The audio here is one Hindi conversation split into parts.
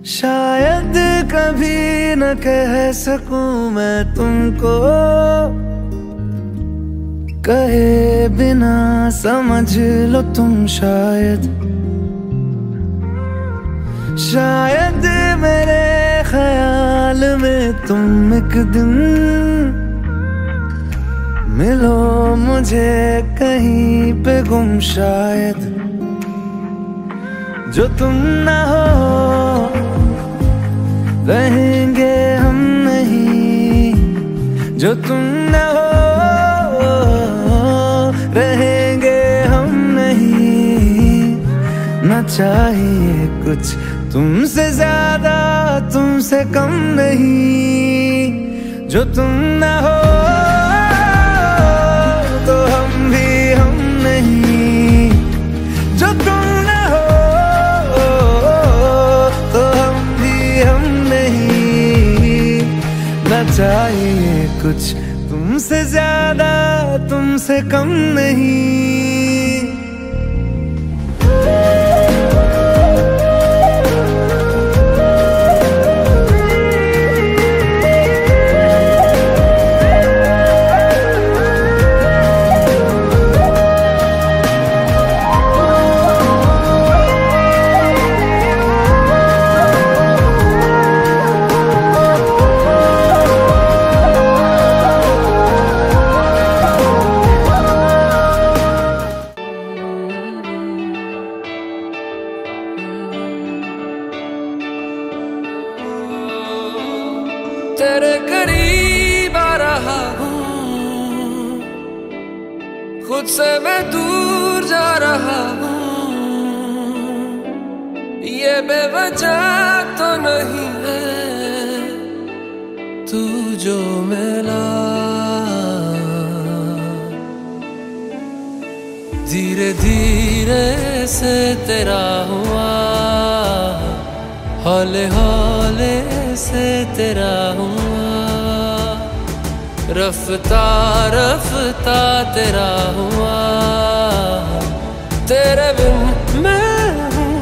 शायद कभी न कह सकूं मैं तुमको, कहे बिना समझ लो तुम शायद मेरे ख्याल में तुम एक दिन मिलो मुझे कहीं पे गुम। शायद जो तुम ना हो रहेंगे हम नहीं, जो तुम ना हो रहेंगे हम नहीं। ना चाहिए कुछ तुमसे ज्यादा तुमसे कम नहीं, जो तुम ना हो तो हम भी हम नहीं, जो तुम ना हो तो हम भी हम नहीं। ना चाहिए कुछ तुमसे ज्यादा तुमसे कम नहीं। तेरे करीब आ रहा हूँ, खुद से मैं दूर जा रहा हूँ। ये बेवजह तो नहीं है तू जो मिला, धीरे धीरे से तेरा हुआ, हौले हौले से तेरा हुआ, रफ्ता रफ्ता तेरा हुआ। तेरे बिन मैं हूँ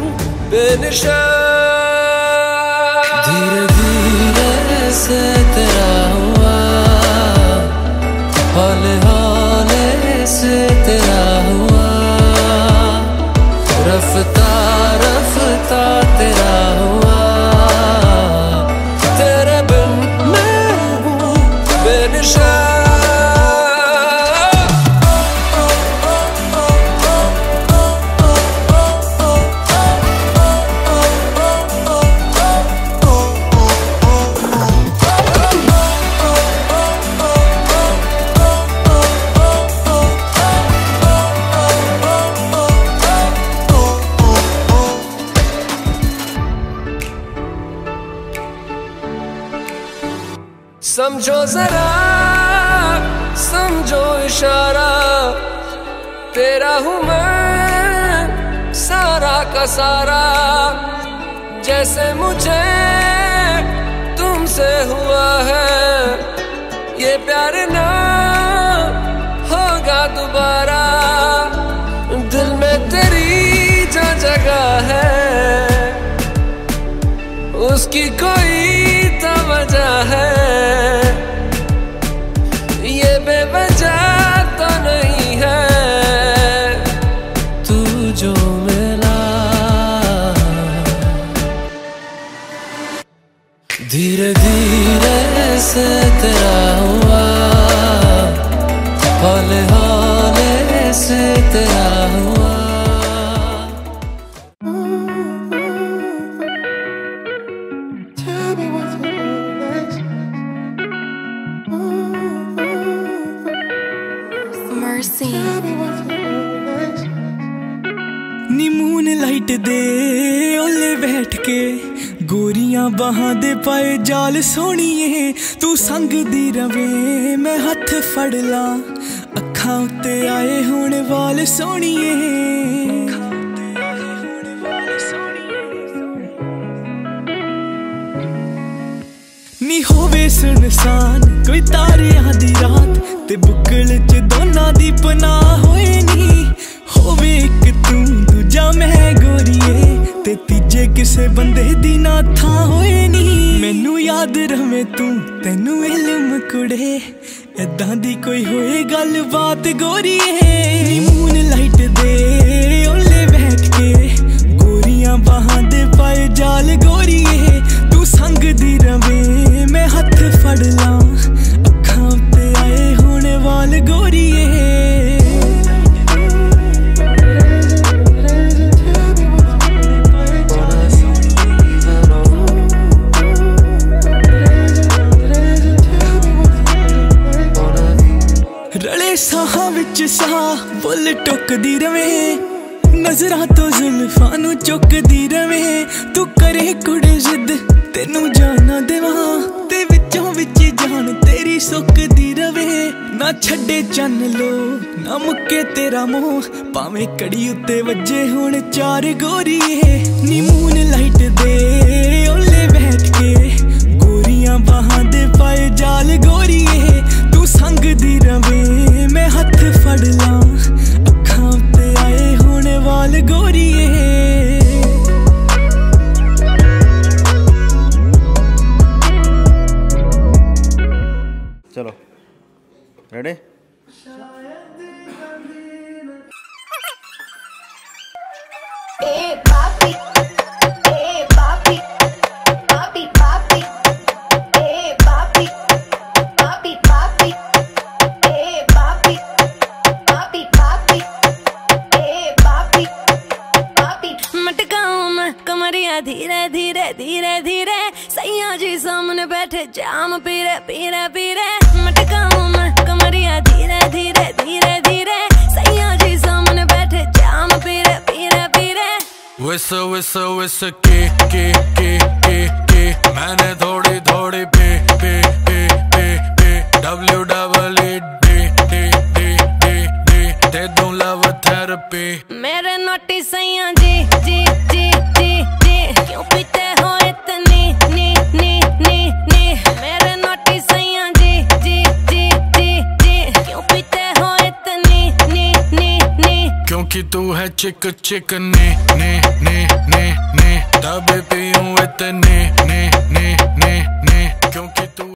बेनिशान, धीरे धीरे से तेरा हुआ, हौले हौले से तेरा हुआ, रफ्ता रफ्ता तेरा हुआ। समझो जरा समझो इशारा, तेरा हूँ मैं सारा का सारा। जैसे मुझे तुमसे हुआ है ये प्यार ना होगा दोबारा। दिल में तेरी जो जगह है उसकी कोई तो वजह है, ये बेवजह तो नहीं है तू जो मिला। धीरे धीरे से तेरा हुआ, हौले हौले से तेरा हुआ। नी मून लाइट दे ओले बैठ के गोरियां बाहां दे पाए जाल सोहणीए, तू संग दी रवे मैं हथ फड़ ला, अखां उत्ते आए हुण वाल सोहणीए। नी होवे सुनसान कोई तारियां दी रात ते बुकल च दोनां दी पनाह होए नी, होवे एक तू दूजा मैं गोरीए ते तीजे किसे किसे बंदे दी ना था होए नी मैनू याद रहे तू तेनू इल्म कुड़े इदां दी कोई होए गल बात गोरीए मून लाइट दे ओले बैठ के गोरियां बाहां दे पाए जाल गोरीए तू संग दी रवे मैं हथ फड़ ला अखां ते आए हुण वाल गोरीए रले साहां विच साह बुल टुकदी रवे नजरां तो जुल्फां नू चुकदी रवे तू करे कुड़े जिद तेनू जाना देवां ते विचों विच जान तेरी सुकदी रवे ना छड्डे चन लो ना मुक्के तेरा मोह भावें कड़ी उत्ते वज्जे हुण चार गोरीए नी मून लाइट दे ओले बैठ के गोरियां बाहां दे पाए जाल गोरीए तू संग दी रवे मैं हथ फड़ ला अखां ते आए हुण वाल गोरीए चलो रेडी धीरे धीरे धीरे धीरे सैया जी सामने बैठे जाम पीरे पीरे पीरे मटकाऊं मैं कमरिया धीरे धीरे धीरे धीरे सैया जी सामने बैठे जाम पीरे पीरे पीरे Whistle whistle whistle के मैंने थोड़ी थोड़ी पे दे दूं लव थेरेपी मेरे नोटी सैया जी जी जी जी जी क्यों पीते हो इतनी नी नी नी नी मेरे नोटी सैया जी जी जी जी जी क्यों पीते हो इतनी नी नी नी क्योंकि तू है चिक चिक ने तब पीऊं इतने ने